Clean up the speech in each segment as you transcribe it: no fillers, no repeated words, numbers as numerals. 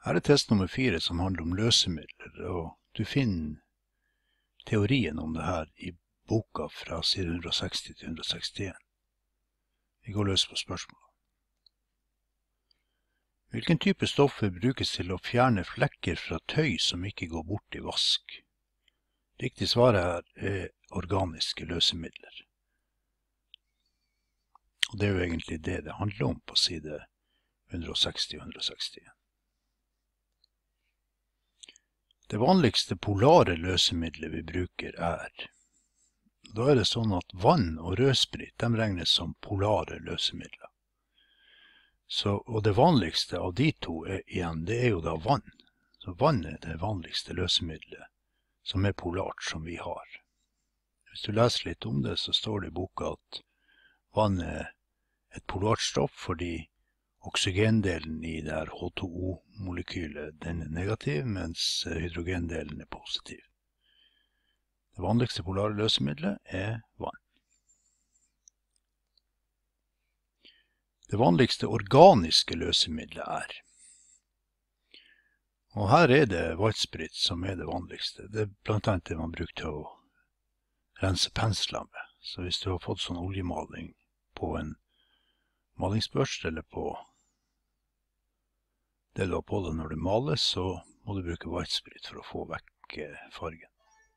Her er test nummer 4 som handler om løsemidler, og du finner teorien om det her i boka fra side 160 til 161. Vi går løs på spørsmålet. Hvilken type stoffer brukes til å fjerne flekker fra tøy som ikke går bort i vask? Riktig svar her er organiske løsemidler. Og det er jo egentlig det det handler om på side 160 og 161. Det vanligste polare løsemidlet vi bruker da er det sånn at vann og rødsprit, de regnes som polare løsemidler. Og det vanligste av de to igjen, det er jo da vann. Så vann er det vanligste løsemidlet som er polart som vi har. Hvis du leser litt om det, så står det i boka at vann er et polart stoff fordi oksygendelen i det her H2O-molekylet, den er negativ, mens hydrogendelen er positiv. Det vanligste polare løsemidlet er vann. Det vanligste organiske løsemidlet og her er det whitesprit som er det vanligste. Det er blant annet det man bruker til å rense pensler med. Så hvis du har fått sånn oljemaling på en malingsbørste eller på det du har på deg når du maler, så må du bruke whitesprit for å få vekk fargen.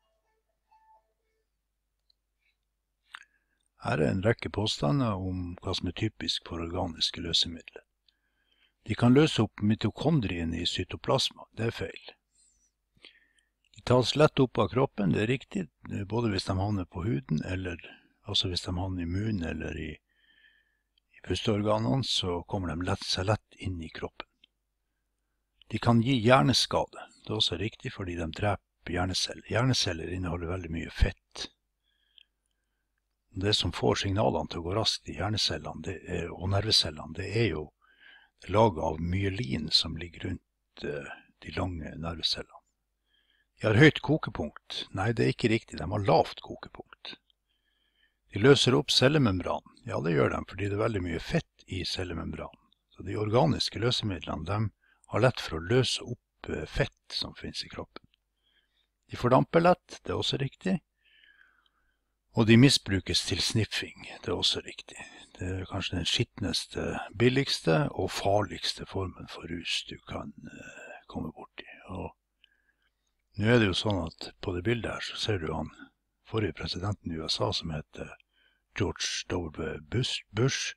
Her er en rekke påstander om hva som er typisk for organiske løsemidler. De kan løse opp mitokondriene i cytoplasma, det er feil. De tas lett opp av kroppen, det er riktig, både hvis de havner på huden, eller også hvis de havner i munnen eller i pusteorganene, så kommer de seg lett inn i kroppen. De kan gi hjerneskade, det er også riktig fordi de dreper hjerneceller. Hjerneceller inneholder veldig mye fett. Det som får signalene til å gå raskt i hjernecellene og nervecellene, det er jo laget av myelin som ligger rundt de lange nervecellene. De har høyt kokepunkt. Nei, det er ikke riktig, de har lavt kokepunkt. De løser opp cellemembranen. Ja, det gjør de, fordi det er veldig mye fett i cellemembranen. Så de organiske løsemidlene, de har lett for å løse opp fett som finnes i kroppen. De fordamper lett, det er også riktig. Og de misbrukes til sniffing, det er også riktig. Det er kanskje den skittneste, billigste og farligste formen for rus du kan komme bort i. Og nå er det jo sånn at på det bildet her så ser du han forrige presidenten i USA som heter George W. Bush.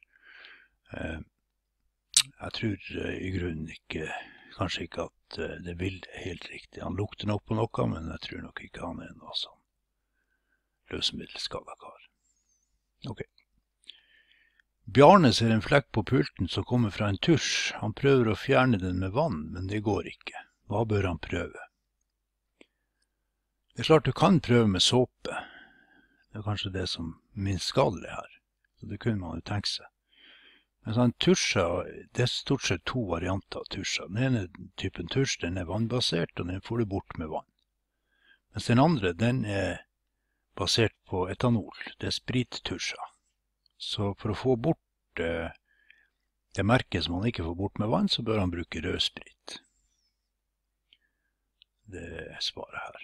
Jeg tror i grunnen kanskje ikke at det bildet er helt riktig. Han lukter nok på noe, men jeg tror nok ikke han er noe sånn løsemiddelskada kar. Ok. Bjarne ser en flekk på pulten som kommer fra en tusj. Han prøver å fjerne den med vann, men det går ikke. Hva bør han prøve? Det er klart du kan prøve med såpe. Det er kanskje det som er minst skadelig her. Så det kunne man jo tenke seg. Men sånn tusjer, det er stort sett to varianter av tusjer. Den ene typen tusj, den er vannbasert, og den får du bort med vann. Mens den andre, den er basert på etanol. Det er sprittusjer. Så for å få bort det merket som man ikke får bort med vann, så bør han bruke rødsprit. Det er svaret her.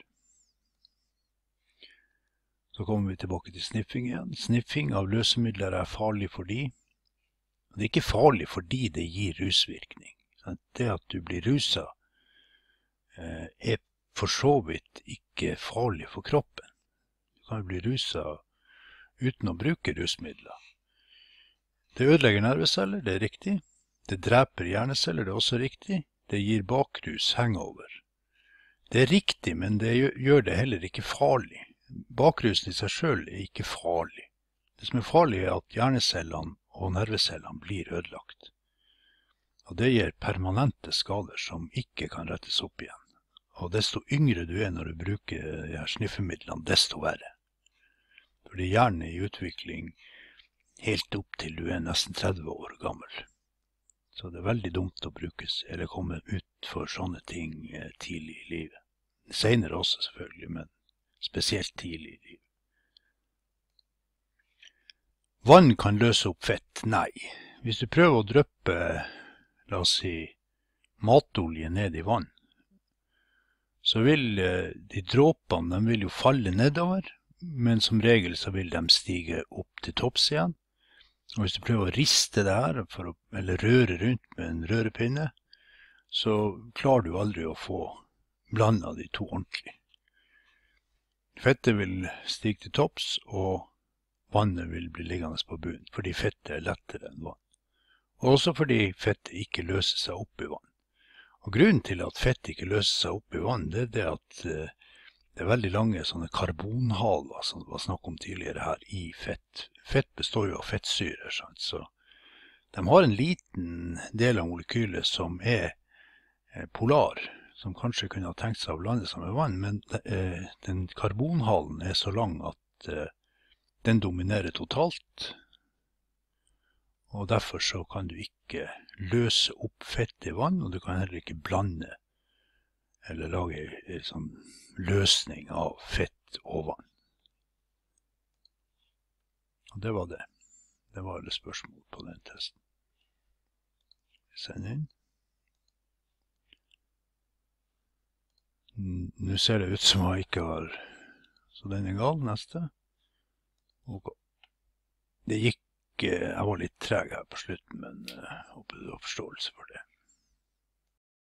Så kommer vi tilbake til sniffing igjen. Sniffing av løsemidler er farlig fordi det er ikke farlig fordi det gir rusvirkning. Det at du blir ruset er for så vidt ikke farlig for kroppen. Du kan bli ruset uten å bruke rusmidler. Det ødelegger nerveceller, det er riktig. Det dreper hjerneceller, det er også riktig. Det gir bakrus, hangover. Det er riktig, men det gjør det heller ikke farlig. Bakrusen i seg selv er ikke farlig. Det som er farlig er at hjernecellene og nervecellene blir ødelagt. Og det gir permanente skader som ikke kan rettes opp igjen. Og desto yngre du er når du bruker de her sniffemidlene, desto verre. Fordi hjernen er i utvikling helt opp til du er nesten 30 år gammel. Så det er veldig dumt å brukes, eller komme ut for sånne ting tidlig i livet. Senere også selvfølgelig, men spesielt tidlig i livet. Vann kan løse opp fett? Nei. Hvis du prøver å dryppe, la oss si, matolje ned i vann, så vil de dråpene, de vil jo falle nedover, men som regel så vil de stige opp til topps igjen. Og hvis du prøver å riste det her, eller røre rundt med en rørepinne, så klarer du aldri å få blandet de to ordentlig. Fettet vil stige til topps, og vannet vil bli liggende på bunnen, fordi fettet er lettere enn vann. Også fordi fettet ikke løser seg opp i vann. Og grunnen til at fett ikke løser seg opp i vann, det er det at det er veldig lange sånne karbonhaler, som det var snakk om tidligere her, i fett. Fett består jo av fettsyrer, sant? Så de har en liten del av molekylet som er polar, som kanskje kunne ha tenkt seg å blande seg med vann, men den karbonhalen er så lang at den dominerer totalt, og derfor så kan du ikke løse opp fett i vann, og du kan heller ikke blande eller lage en sånn løsning av fett og vann. Og det var det. Det var alle spørsmål på den testen. Send inn. Nå ser det ut som jeg ikke har, så den er gal, neste. Ok. Det gikk, jeg var litt treg her på slutten, men jeg håper du har forståelse for det.